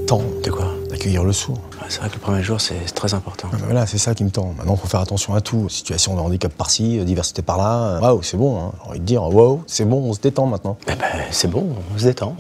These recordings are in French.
tend. De quoi? D'accueillir le sourd. C'est vrai que le premier jour, c'est très important. Ah ben voilà, c'est ça qui me tend. Maintenant, il faut faire attention à tout. Situation de handicap par-ci, diversité par-là. Waouh, c'est bon, hein. J'ai envie de dire, waouh, c'est bon, on se détend maintenant. Eh ben, c'est bon, on se détend.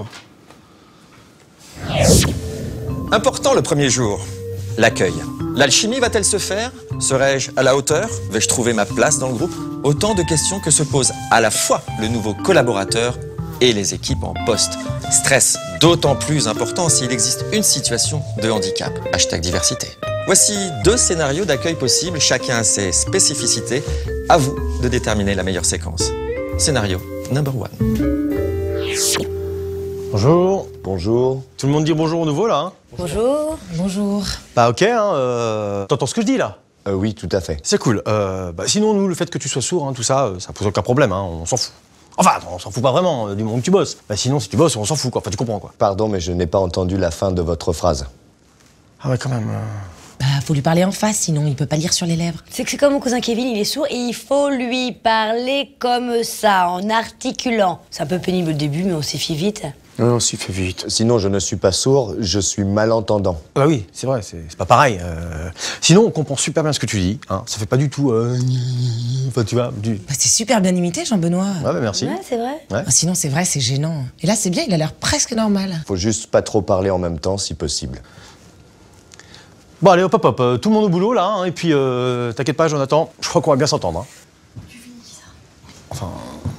Important le premier jour, l'accueil. L'alchimie va-t-elle se faire? Serai-je à la hauteur? Vais-je trouver ma place dans le groupe? Autant de questions que se posent à la fois le nouveau collaborateur et les équipes en poste. Stress d'autant plus important s'il existe une situation de handicap. Hashtag diversité. Voici 2 scénarios d'accueil possibles, chacun a ses spécificités. À vous de déterminer la meilleure séquence. Scénario number 1. Bonjour. Bonjour. Tout le monde dit bonjour au nouveau, là, hein? Bonjour. Bonjour. Bah ok, hein, t'entends ce que je dis, là? Oui, tout à fait. C'est cool. Sinon, nous, le fait que tu sois sourd, hein, tout ça, ça pose aucun problème, hein, on s'en fout. Enfin, on s'en fout pas vraiment, du moment que tu bosses. Sinon, si tu bosses, on s'en fout, quoi. Enfin, tu comprends, quoi. Pardon, mais je n'ai pas entendu la fin de votre phrase. Ah ouais, quand même. Faut lui parler en face, sinon il peut pas lire sur les lèvres. C'est que c'est comme mon cousin Kevin, il est sourd et il faut lui parler comme ça, en articulant. C'est un peu pénible au début, mais on s'y fait vite. Non, on s'y fait vite. Sinon, je ne suis pas sourd, je suis malentendant. Ah bah oui, c'est vrai, c'est pas pareil. Sinon, on comprend super bien ce que tu dis, hein. Ça fait pas du tout... Enfin, tu vois, C'est super bien imité, Jean-Benoît. Ouais, bah merci. Ouais, c'est vrai. Ouais. Sinon, c'est vrai, c'est gênant. Et là, c'est bien, il a l'air presque normal. Faut juste pas trop parler en même temps, si possible. Bon, allez, hop, hop, hop, tout le monde au boulot, là, hein, et puis, t'inquiète pas, Jonathan, je crois qu'on va bien s'entendre, hein. Tu finis ça. Enfin...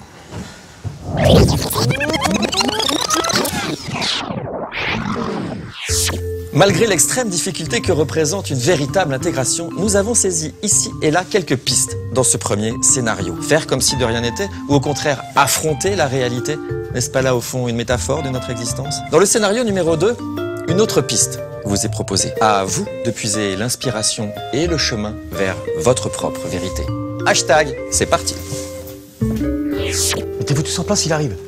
Malgré l'extrême difficulté que représente une véritable intégration, nous avons saisi ici et là quelques pistes dans ce premier scénario. Faire comme si de rien n'était, ou au contraire affronter la réalité, n'est-ce pas là au fond une métaphore de notre existence? Dans le scénario numéro 2, une autre piste vous est proposée. À vous de puiser l'inspiration et le chemin vers votre propre vérité. Hashtag, c'est parti. Mettez-vous tous en place, il arrive.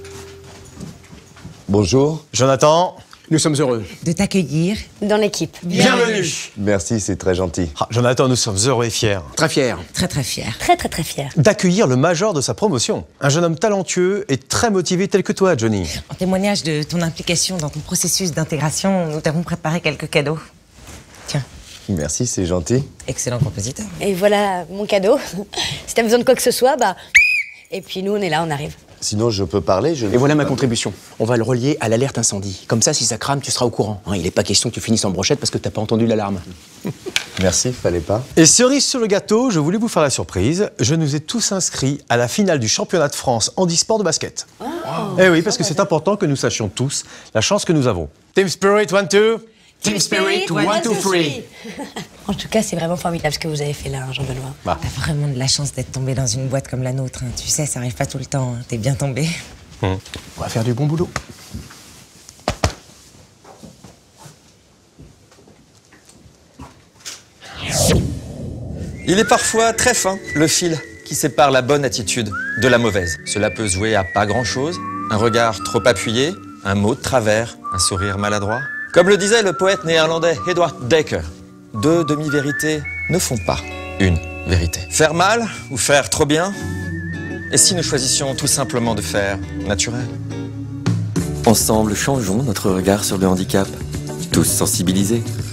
Bonjour. Jonathan. Nous sommes heureux. De t'accueillir. Dans l'équipe. Bienvenue. Merci, c'est très gentil. Ah, Jonathan, nous sommes heureux et fiers Très fiers. Très très fier. Très très très fier. d'accueillir le major de sa promotion. Un jeune homme talentueux et très motivé tel que toi, Johnny. En témoignage de ton implication dans ton processus d'intégration, nous t'avons préparé quelques cadeaux. Tiens, Merci, c'est gentil. excellent compositeur. Et voilà mon cadeau. Si t'as besoin de quoi que ce soit, bah... Et puis nous, on est là, on arrive. Sinon, je peux parler, je... Et voilà ma contribution. On va le relier à l'alerte incendie. Comme ça, si ça crame, tu seras au courant. Hein, il n'est pas question que tu finisses en brochette parce que t'as pas entendu l'alarme. Merci, fallait pas. Et cerise sur le gâteau, je voulais vous faire la surprise. Je nous ai tous inscrits à la finale du championnat de France handisport de basket. Oh. Eh oui, parce que c'est important que nous sachions tous la chance que nous avons. Team Spirit, 1-2. Team Spirit, 1, 2, 3. En tout cas, c'est vraiment formidable ce que vous avez fait là, hein, Jean-Benoît. T'as vraiment de la chance d'être tombé dans une boîte comme la nôtre. Hein. Tu sais, ça arrive pas tout le temps. Hein. T'es bien tombé. On va faire du bon boulot. Il est parfois très fin, le fil qui sépare la bonne attitude de la mauvaise. Cela peut se jouer à pas grand-chose, un regard trop appuyé, un mot de travers, un sourire maladroit. Comme le disait le poète néerlandais Edward Dekker, 2 demi-vérités ne font pas une vérité. Faire mal ou faire trop bien? Et si nous choisissions tout simplement de faire naturel? Ensemble, changeons notre regard sur le handicap. Tous sensibilisés.